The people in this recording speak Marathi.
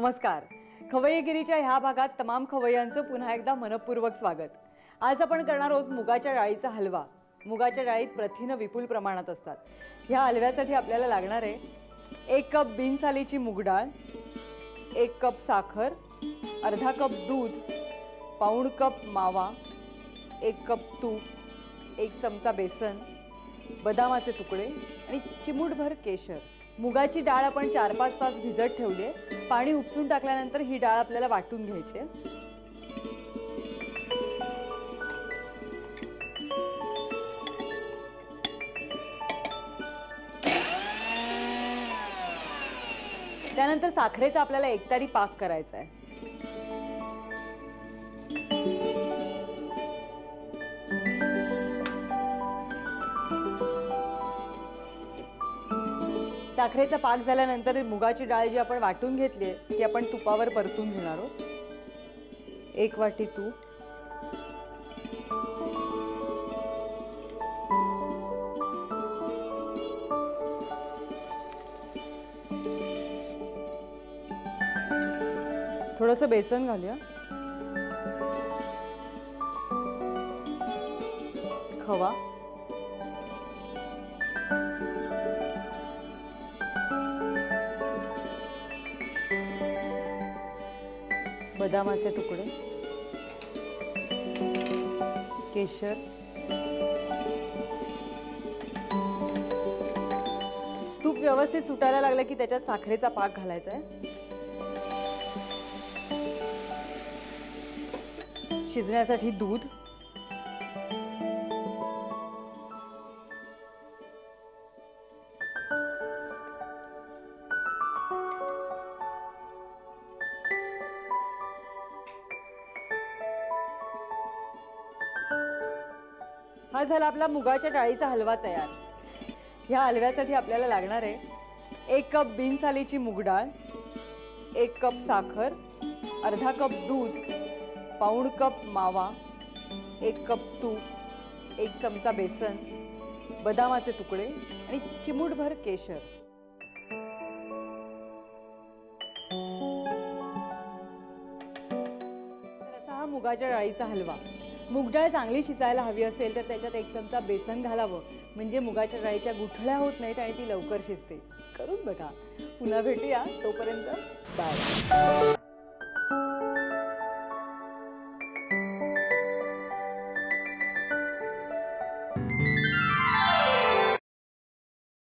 नमस्कार. खवय्येगिरीच्या ह्या भागात तमाम खवय्यांचं पुन्हा एकदा मनपूर्वक स्वागत. आज आपण करणार आहोत मुगाच्या डाळीचा हलवा. मुगाच्या डाळीत प्रथिनं विपुल प्रमाणात असतात. ह्या हलव्यासाठी आपल्याला लागणार आहे 1 कप बिनसालीची मूग डाळ, 1 कप साखर, अर्धा कप दूध, पाऊण कप मावा, 1 कप तूप, 1 चमचा बेसन, बदामाचे तुकडे आणि चिमूटभर केशर. मुगाची डाळ आपण 4-5 तास भिजत ठेवली आहे. पाणी उपसून टाकल्यानंतर ही डाळ आपल्याला वाटून घ्यायची आहे. त्यानंतर साखरेचा आपल्याला एकतारी पाक करायचा आहे. साखरेचा पाक झाल्यानंतर मुगाची डाळ जी आपण वाटून घेतली आहे ती आपण तुपावर परतून घेणार आहोत. 1 वाटी तूप, थोडंसं बेसन घालूया, खवा, बदामाचे तुकडे, केशर, तूप व्यवस्थित सुटायला लागलं की त्याच्यात साखरेचा पाक घालायचा आहे. शिजण्यासाठी दूध, हा झाला आपला मुगाच्या डाळीचा हलवा तयार. ह्या हलव्यासाठी आपल्याला लागणार आहे 1 कप बिनसालीची मूग डाळ, 1 कप साखर, अर्धा कप दूध, पाऊण कप मावा, 1 कप तूप, 1 चमचा बेसन, बदामाचे तुकडे आणि चिमूटभर केशर. असा हा मुगाच्या डाळीचा हलवा. मूग डाळ चांगली शिजायला हवी असेल तर त्याच्यात 1 चमचा बेसन घालावं, म्हणजे मुगाच्या डाळीच्या गुठळ्या होत नाहीत आणि ती लवकर शिजते. करून बघा. पुन्हा भेटूया, तोपर्यंत बाय.